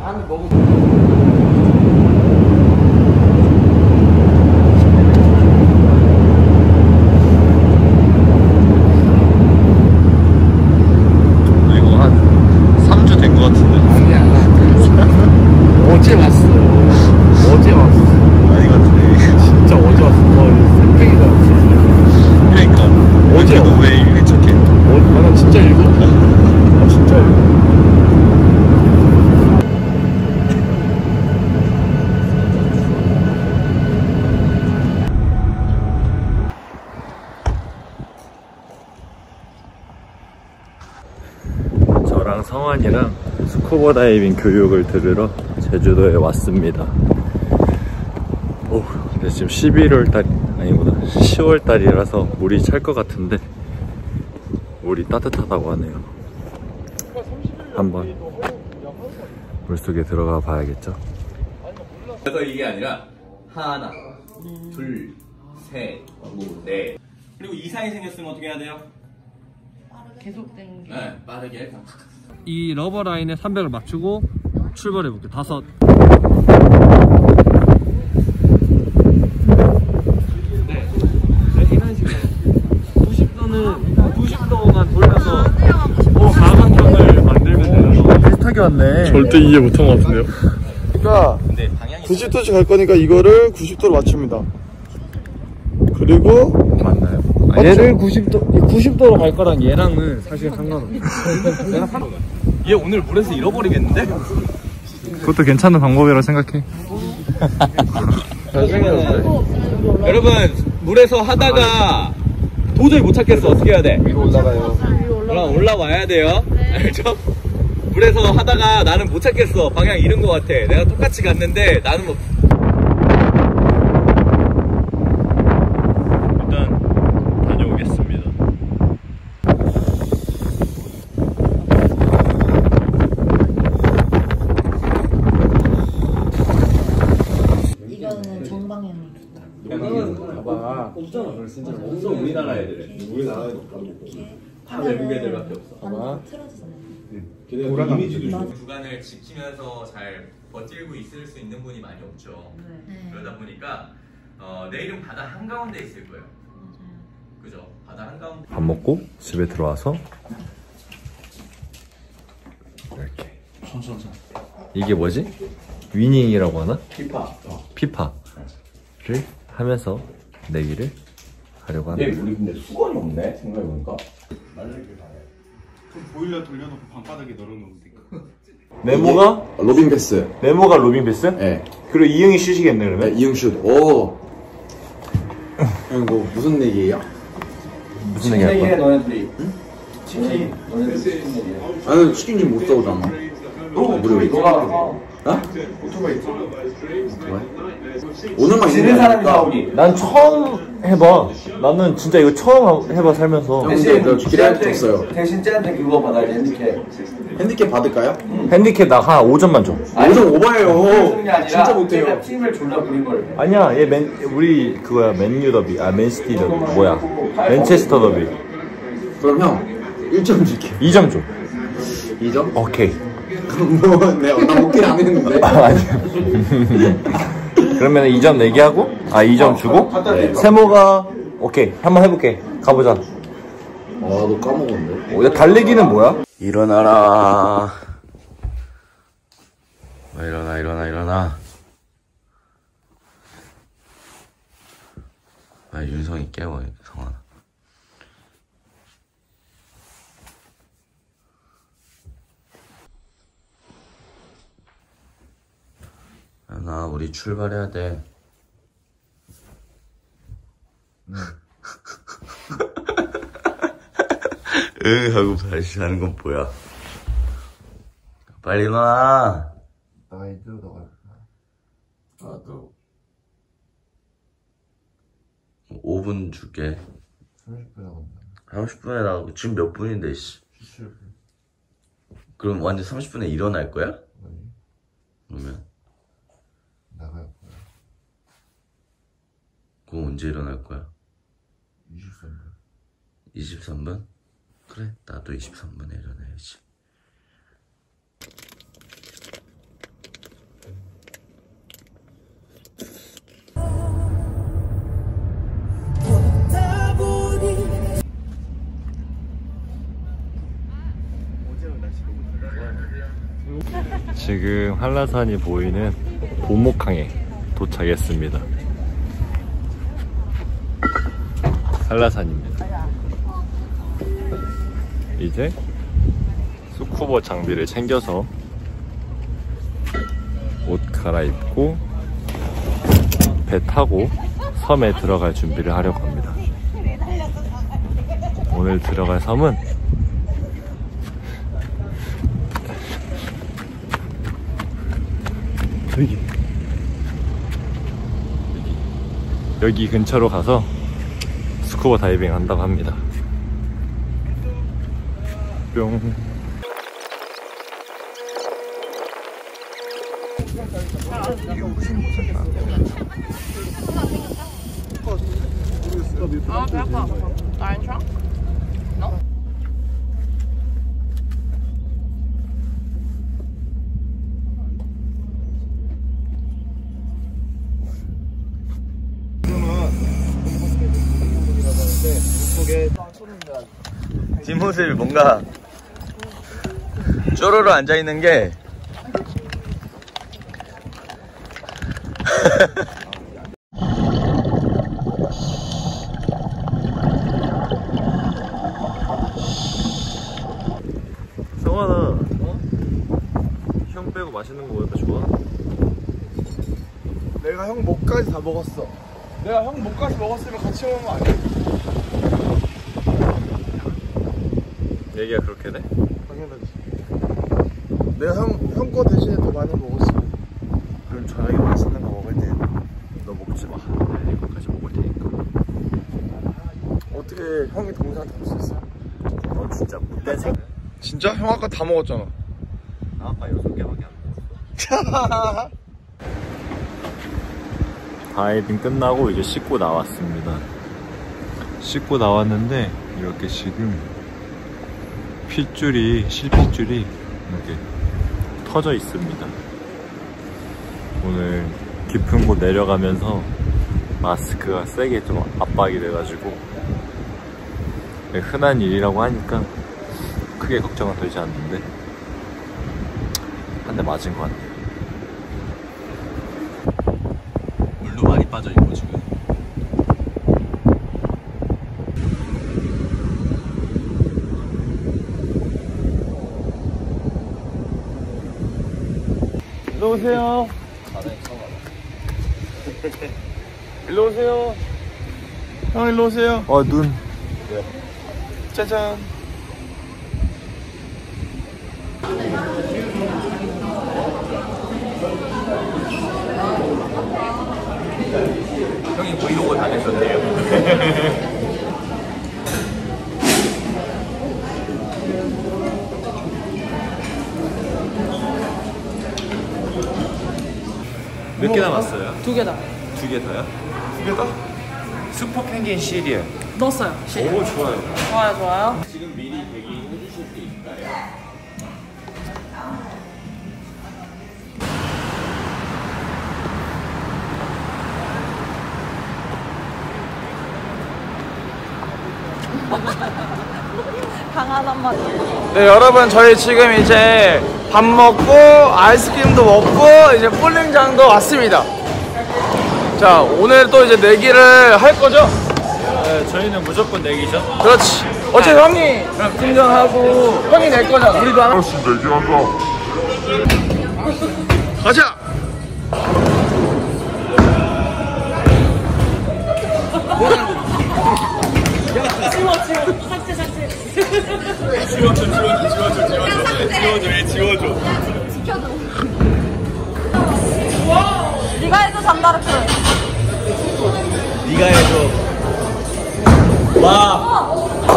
다음에 먹으면 이거 한 3주 된 것 같은데. 아니야. 어제 왔어. 어제 왔어. 아니 같은데. 진짜 어제 왔어. 샘팽이가. 그러니까 어제 너 왜 일찍 척해? 나 진짜 읽어. 아 진짜 읽어. 저랑 성환이랑 스쿠버 다이빙 교육을 들으러 제주도에 왔습니다. 오, 근데 지금 11월 달 아니구나 10월 달이라서 물이 찰 것 같은데 물이 따뜻하다고 하네요. 한번 물속에 들어가 봐야겠죠. 그래서 이게 아니라 하나, 둘, 셋, 넷. 그리고 이상이 생겼으면 어떻게 해야 돼요? 계속 땡기. 네, 빠르게. 이 러버 라인에 300을 맞추고 출발해 볼게. 5. 네. 이런 식으로 90도만 돌려서 가광경을 만들면 되는 거. 비슷하게 왔네. 절대 이해 못한 것 같은데요? 그러니까 근데 방향이 90도씩 갈 거니까 이거를 90도로 맞춥니다. 그리고 맞나요? 얘를 90도로 갈 거랑 얘랑은 사실 상관없어. 내가 상관없어. 얘 오늘 물에서 잃어버리겠는데? 그것도 괜찮은 방법이라고 생각해. 여러분 물에서 하다가 도저히 못 찾겠어. 어떻게 해야 돼? 위로 올라가요. 그럼 올라와야 돼요. 알죠? 물에서 하다가 나는 못 찾겠어. 방향 잃은 것 같아. 내가 똑같이 갔는데 나는 뭐 일단 다녀오겠습니다. 이거는 정방향. 봐봐. 없잖아. 진짜 없어. 우리나라 애들은. 우리나라에 다 외국 애들밖에 없어. 봐봐. 틀어지잖아요. 구간을 지키면서 잘 버티고 있을 수 있는 분이 많이 없죠. 네. 그러다 보니까 내일은 바다 한가운데 있을 거예요. 맞아요. 그죠? 바다 한가운데. 밥 먹고 집에 들어와서 이렇게 이게 뭐지? 위닝이라고 하나? 피파를 하면서 내기를 하려고 합니다. 우리 근데 수건이 없네. 생각해보니까. 보일러 돌려놓고 방바닥에 널어놓으면 돼. 네모가 로빙 패스. 네모가 로빙 패스? 네. 그리고 이응이 쉬시겠네 그러면? 네, 이응슛. 오. 형, 뭐, 무슨 얘기예요? 무슨 얘기 할 거야? 너네들이. 치킨. 나는 치킨 좀 못 사오잖아. 무료. 너가 어? 오토바이. 오늘만 지는 사람이 나오기. 난 처음 해봐. 나는 진짜 이거 처음 해봐 살면서. 근데 너 기대할 게 없어요. 대신 쟤한테 그거 받아야지. 핸디캡. 핸디캡 받을까요? 핸디캡 나 한 5점만 줘. 5점 오버예요. 진짜 못해요. 팀을 졸라 부린 걸. 아니야 얘 우리 그거야 맨유 더비. 아 맨시티 더비. 뭐야 맨체스터 더비. 그럼 형 1점 줄게. 2점 줘. 2점? 오케이. 그럼 뭐, 나 오케이 안 했는데. 아니. 그러면 2점 내기 하고 2점 주고 세모가 오케이 한번 해볼게. 가보자. 너 까먹었네. 달리기는 뭐야? 일어나라. 일어나. 윤성이 깨워, 성환아. 나 우리 출발해야 돼. 응 하고 다시 하는 건 뭐야? 빨리 일어나. 나 이대로 나가. 나도 5분 줄게. 30분 나간다. 30분에 나가고 지금 몇 분인데 씨. 17분. 그럼 완전 30분에 일어날 거야? 아니, 그러면 나갈 거야. 그럼 언제 일어날 거야? 23분. 23분? 그래, 나도 23분에 일어나야지. 지금 한라산이 보이는 보목항에 도착했습니다. 한라산입니다. 이제 스쿠버 장비를 챙겨서 옷 갈아입고 배 타고 섬에 들어갈 준비를 하려고 합니다. 오늘 들어갈 섬은 여기 근처로 가서 스쿠버 다이빙 한다고 합니다. 뿅. 배 아파. 나 괜찮아? 너? 뒷모습이 뭔가 쪼로로 앉아있는 게 성환아, 형 빼고 맛있는 거 먹으니까 좋아? 내가 형 목까지 다 먹었어. 내가 형 목까지 먹었으면 같이 먹는 거 아니야? 얘기가 그렇게 돼? 당연하지. 내가 형 거 대신에 더 많이 먹었어. 그럼 저녁에 맛있는 거 먹을 때 너 먹지 마. 내가 이거까지 먹을 테니까. 어떻게 형이 동생한테 할 수 있어? 너 진짜 못된 새끼. 진짜? 형 아까 다 먹었잖아. 나 아까 6개밖에 안 먹었어. 다이빙 끝나고 이제 씻고 나왔습니다. 씻고 나왔는데 이렇게 지금 실핏줄이 이렇게 터져 있습니다. 오늘 깊은 곳 내려가면서 마스크가 세게 좀 압박이 돼가지고 흔한 일이라고 하니까 크게 걱정은 되지 않는데 한 대 맞은 것 같네요. 물도 많이 빠져있고 지금. 일로 오세요. 일로 오세요. 형 일로 오세요. 눈. 짜잔. 형이 브이로그 다 냈었네요. 몇 개 남았어요? 2개다. 2개 더요? 2개 더? 슈퍼 펭귄 시리얼. 넣었어요. 오, 좋아요. 좋아요. 지금 미리 대기해 주실 수 있을까요? 강한 한마디. 네, 여러분 저희 지금 이제 밥 먹고 아이스크림도 먹고 이제 볼링장도 왔습니다. 자, 오늘 또 이제 내기를 할 거죠? 네, 저희는 무조건 내기죠. 그렇지. 어차피 형이 팀장하고 형이 낼 거잖아. 우리도 하나씩 내기한다. 가자. 지워줘. 네가 해도 잔다르크. 네가 해줘. 와.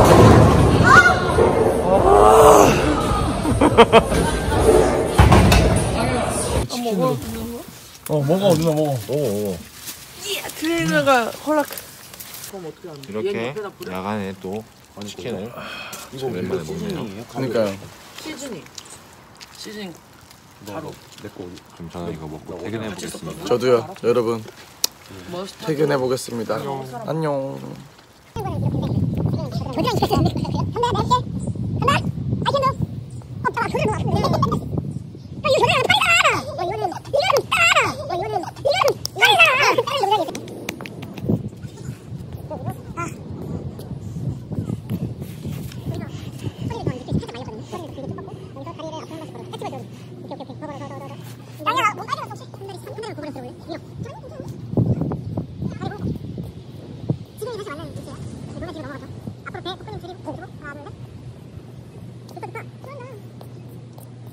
먹어 누나 먹어. 트레이너가 허락. 이렇게 야간에 또 치킨을 오랜만에 먹네요. 그러니까요. 시즈닝. 그럼 저는 이거 먹고 퇴근해 보겠습니다. 저도요. 여러분 퇴근해 보겠습니다. 안녕. 조정 시켰어요. 한다, 날씨. 한다. 아이캔도. 오빠가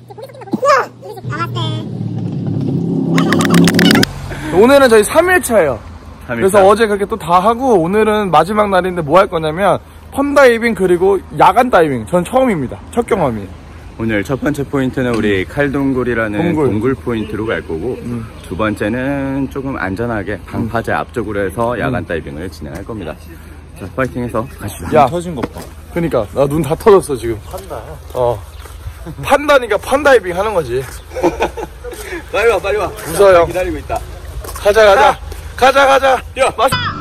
오늘은 저희 3일차예요. 그래서 어제 그렇게 또 다 하고 오늘은 마지막 날인데 뭐 할 거냐면 펀다이빙 그리고 야간 다이빙. 전 처음입니다. 첫 경험이에요. 오늘 첫 번째 포인트는 우리 칼동굴이라는 동굴 포인트로 갈 거고 두 번째는 조금 안전하게 방파제 앞쪽으로 해서 야간 다이빙을 진행할 겁니다. 자, 파이팅해서 가시죠. 야, 터진 것 봐. 그러니까 나 눈 다 터졌어 지금. 판다. 판다니까 펀다이빙 하는 거지. 빨리 와, 빨리 와. 무서워요. 기다리고 있다. 가자. 야.